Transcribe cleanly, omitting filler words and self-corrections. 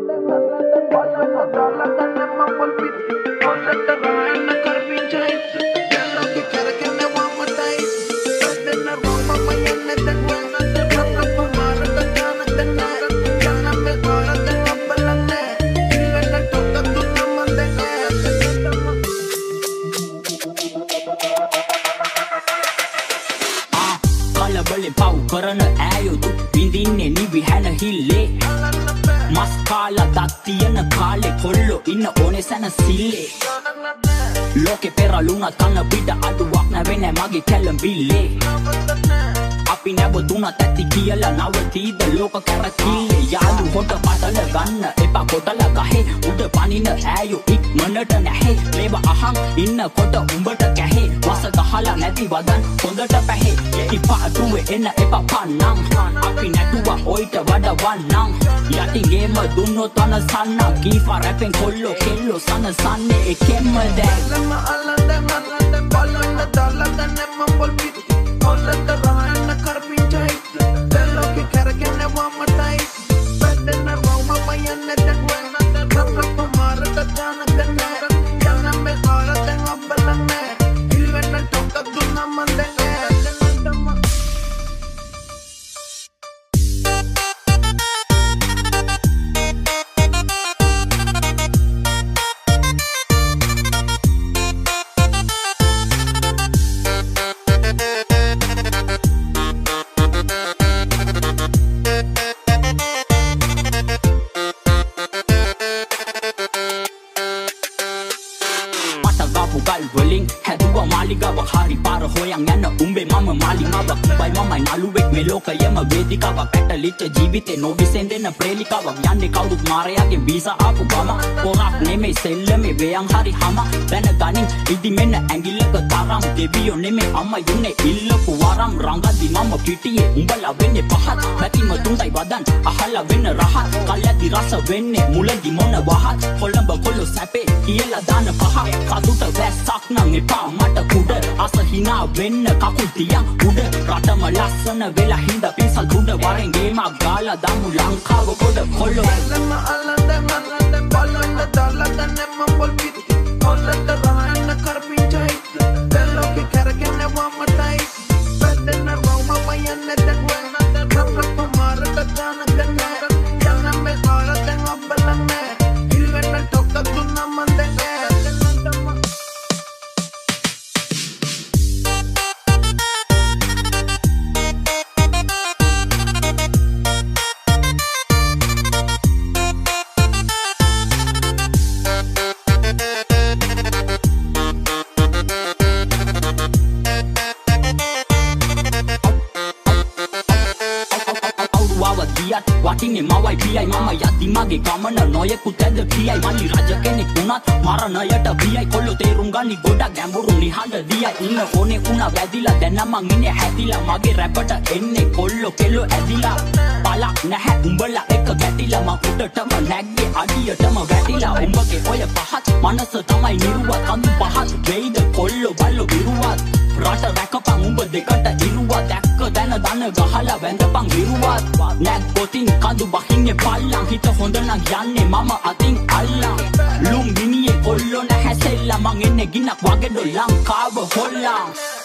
Pau කරන ඈයුතු විඳින්නේ නිවිහැන හිල්ලේ මස් කාලා දත් තියෙන කාලේ කොල්ලෝ ඉන්න ඕනේ සැනසille ලෝකේ පෙරළුණත් කන පිට අඩුවක් නැවෙන්නේ මගේ කැලඹිල්ලේ අපි නැවතුණත් ඇති කියලා නවතීද ලෝක කරකිල්ලේ යාළු හොට පටල ගන්න එපා කොටල ගහේ උඩ පනින ඈයු ඉක්මනට නැහැ ලේව අහන් ඉන්නකොට උඹට කැහේ වස ගහලා නැති වදන් හොඳට පැහේ ඉපාටුවේ එන්න එපා පන්නම් අපි නැටුවා ඔයිට වඩා වන්නම් යටි ගේම දුන්නොත් අනසන්න කීෆා රැපෙන් කොල්ලෝ කෙල්ලෝ සනසන්නේ එකෙන්ම දැන් Gal weling haduwa maligawa hari para hoyang yana umbe mama malingawa bai mama naluwek me lokayema vedikawa පැටලිච්ච ජීවිතේ නොවිසෙන්දෙන ප්‍රේලිකාවක් යන්නේ කවුරුත් මාරයාගේ වීසා ආපු ගම පොරක් නෙමෙයි සෙල්ලමේ වේයන් හරි හම දැනගනින් ඉදි මෙන්න ඇඟිල්ලක තරම් දෙවියෝ නෙමෙයි අම්මා යුනේ ඉල්ලපු වරම් රංගදි මම පිටියේ උඹලා වෙන්නේ පහත් පැතිම තුන්දයි වදන් අහලා වෙන්න රහත් කල්යදි රස වෙන්නේ මුලදි මොන වහත් කොළඹ කොල්ලෝ සැපේ කියලා දාන පහ කදුට වැස්සක් නම් එපා මට කුඩ අස හිනා වෙන්න කකුල් තියන් උඩ රටම ලස්සන වෙලා හින්දා පිසල් උඩ වරෙන් ගේමක් ගාලා දාමු ලංකාව කොට කොල්ලෝ වටින්නේ මවයි පියයි මම යති මගේ ගමන නොයෙකුත් ඇද කියයි මලි රජ කෙනෙක් වුණත් මරණයට බියයි කොල්ලෝ තේරුම් ගනි ගොඩක් ගැඹුරු නිහඬ දියයි ඉන්න ඕනේ වුණා වැදිලා දැන් මං ඉන්නේ හැදිලා මගේ රැපට එන්නේ කොල්ලෝ කෙල්ලෝ ඇදිලා බලක් නැහැ උඹලා එක ගැටිලා මං උඩටම නැග්ගේ අඩියටම වැටිලා උඹගේ ඔය පහත් මනස තමයි නිරුවත් කඳු පහත් වෙයිද කොල්ලෝ බල්ලෝ විරුවත් රට රැකපන් උඹ දෙකට ඉරුවත් දැක්ක දැන දන ගහලා වැඳපන් විරුවත් නැග් පොතින් කඳු බහින්නේ පල්ලං හිත හොඳ නම් යන්නේ මම අතින් අල්ලං ලුම් මිනියේ කොල්ලෝ නැහැ සෙල්ලා මං එන්නේ ගින්නක් වගේ ඩො ලංකාව හොල්ලං